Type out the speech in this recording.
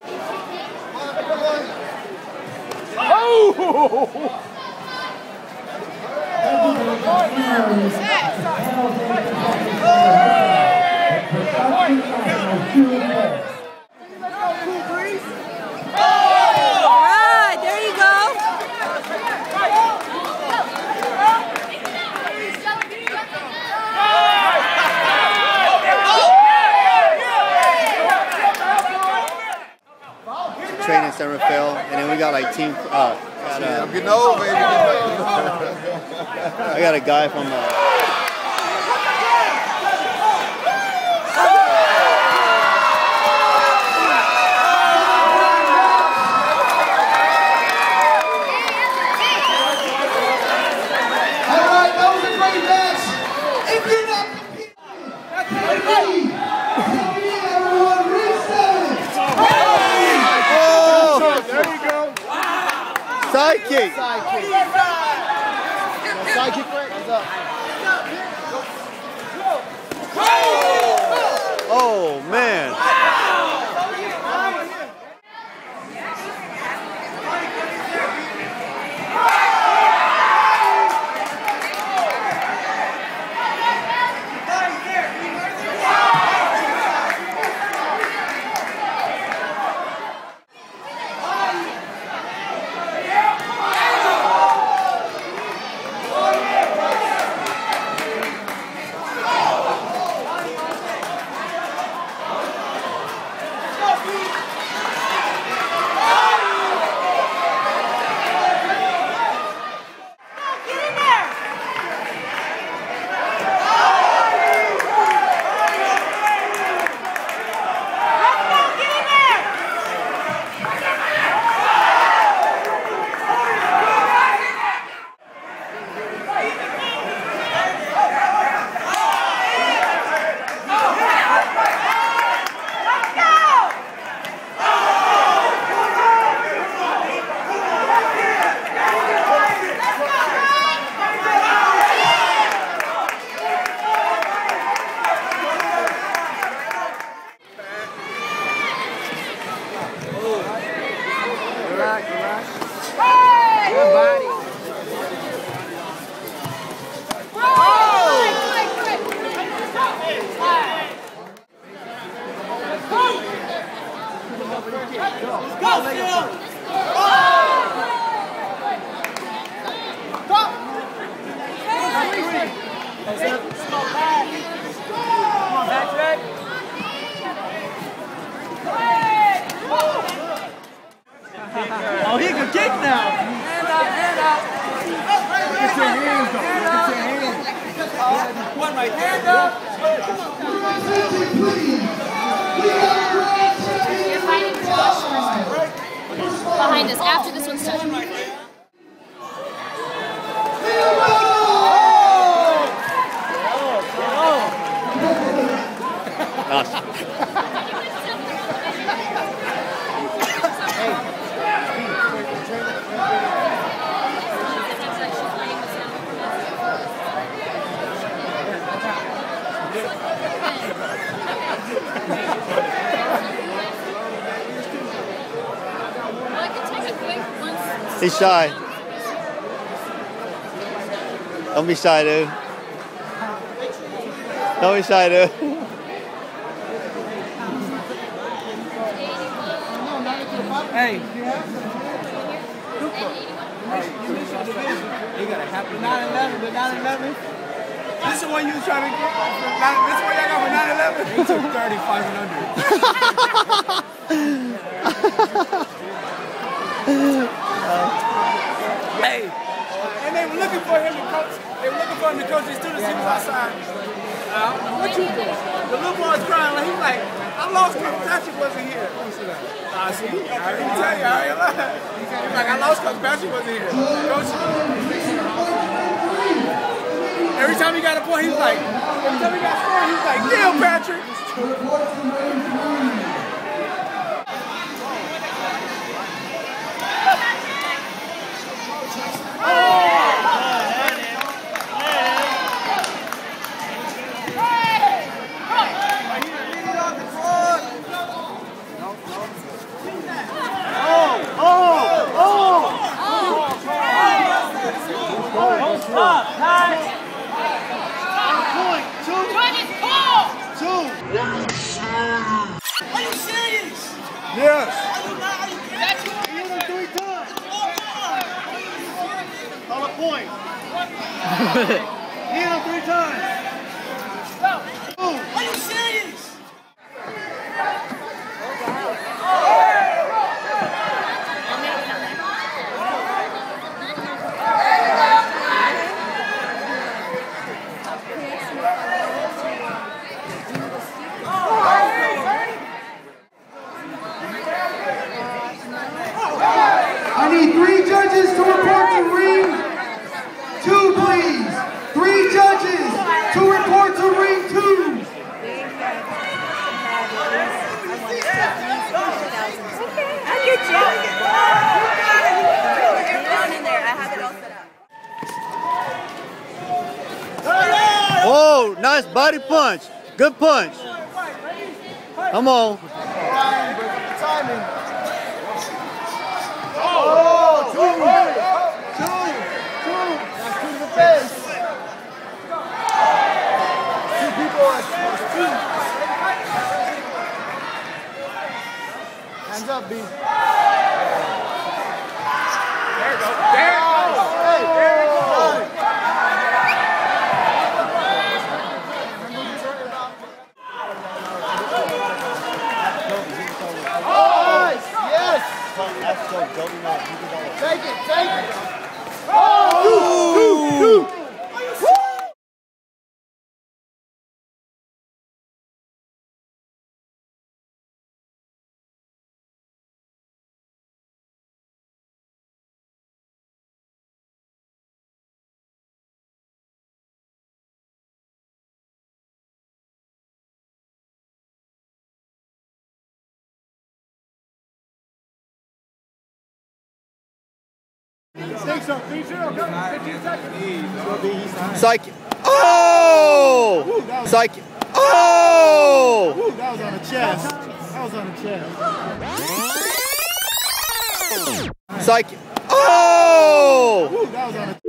Alright, there you go. Training center fill, and then we got like team. I'm getting old, baby. I got a guy from. Alright, that was a great match. If you're not competing, everyone, reset. There you go. Sidekick. Sidekick break. What's up? Oh man. Oh, he can kick now. Hand up, hand up. Get your hands up. Get your hands. One right, hand up. You're fighting Josh behind us after this one's done. He's shy. Don't be shy, dude. Don't be shy, dude. Hey. You got a happy 9/11, the 9/11. This is the one you was trying to get. This is what y'all got for 9/11. He took 35 and under. Hey, and they were looking for him to coach. They were looking for him to coach his students. He was outside. I don't know what you doing. The little boy's crying. Like, he's like, I lost because Patrick wasn't here. See, I didn't tell you. I ain't lying. He's like, I lost because Patrick wasn't here. Coach. Every time he got a point, he's like, every time he got a score, he's like, damn, Patrick. Yes. He hit him 3 times. Call a point. He hit him 3 times. Are you serious? I need 3 judges to report to ring 2, please. 3 judges to report to ring 2. I'll get you. Down in there. I have it all set up. Oh, nice body punch. Good punch. Come on. Ryan, break up the timing. Oh, 2. 2. 2 to the face. 2 people at 2. Hands up, B. There you go. There it goes. Hey, there it goes. Nice. Yes. Take it. Take it. Oh! 2. Stakes up, 3-0, go, 15 seconds. Psych. Oh! Psych. Oh! That was on the chest. That was on the chest. Psych. Oh! That was on the